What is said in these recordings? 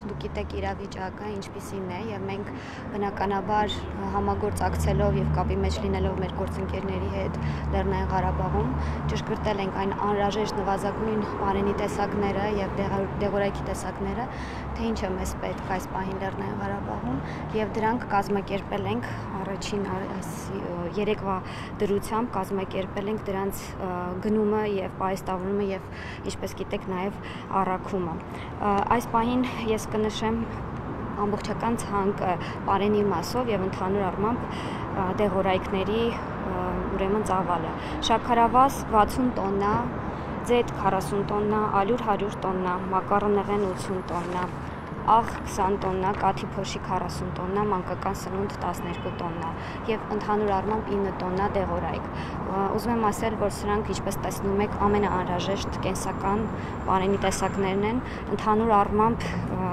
Դուք գիտեք իրավիճակը ինչպիսին է եւ մենք բնականաբար համագործակցելով եւ կապի մեջ լինելով մեր գործընկերների հետ Լեռնային Ղարաբաղում ճշգրտել ենք այն անհրաժեշտ նվազագույն բարենի տեսակները եւ դեղորայքի տեսակները, թե ինչ է մեզ պետք այս պահին Լեռնային Ղարաբաղում եւ դրանք կազմակերպել ենք առաջին այս երեկվա դրությամբ կազմակերպել ենք դրանց գնումը եւ պահեստավորումը եւ ինչպես գիտեք նաեւ առաքումը։ Այս պահին ես կնշեմ ամբողջական ցանկը բարենի մասով եւ ընդհանուր առմամբ դեղորայքների ուրեմն ծավալը։ Շաքարավազ 60 տոննա, ձեթ 40 տոննա, ալյուր 100 տոննա, մակարոնեղեն 80 տոննա, աղ 20 տոննա, կաթի փոշի 40 տոննա, մանկական սնունդ 12 տոննա եւ ընդհանուր առմամբ 9 տոննա դեղորայք։ Ուզում եմ ասել, որ սրանք, ինչպես տեսնում եք, ամենաանհրաժեշտ կենսական բարենի տեսակներն են։ Ընդհանուր առմամբ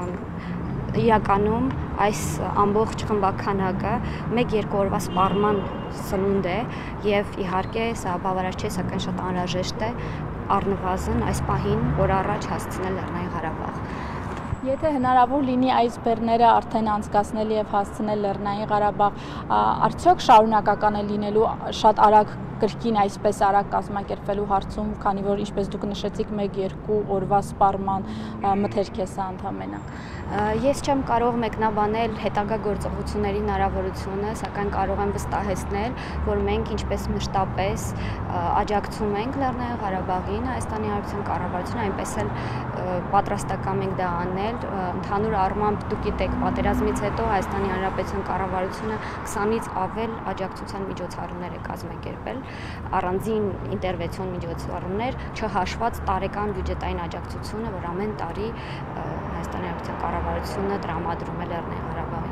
իրականում այս ամբողջ խմբականակը 1-2 օրվա սպառման սնունդ է եւ իհարկե սա բավարար չէ, սակայն շատ անհրաժեշտ է առնվազն այս պահին օր առաջ հասցնել Լեռնային Ղարաբաղ։ Եթե հնարավոր լինի այս բեռները արդեն անցկացնել եւ հասցնել Լեռնային Ղարաբաղ, արդյոք շարունակական է լինելու շատ արագ կրկին այսպես արագ կազմակերպվելու հարցում, քանի որ ինչպես դուք նշեցիք 1-2 օրվա սպառման մթերք է սա ընդհանրապես։ Ես չեմ կարող մեկնաբանել հետագա գործողությունների հնարավորությունը, սակայն կարող եմ վստահեցնել, որ մենք ինչպես մշտապես աջակցում ենք Լեռնային Ղարաբաղին, Հայաստանի Հանրապետության կառավարությունը, այնպես էլ պատրաստական ենք դա անել։ Ընդհանուր առմամբ դուք գիտեք, պատերազմից հետո Հայաստանի Հանրապետության կառավարությունը 20-ից ավել աջակցության միջոցառումներ է կազմակերպել, առանձին ինտերվենցիոն միջոցառումներ, չհաշված տարեկան բյուջետային աջակցությունը, որ ամեն տարի Հայաստանի Հանրապետության կառավարությունը տրամադրում է Լեռնային Ղարաբաղին։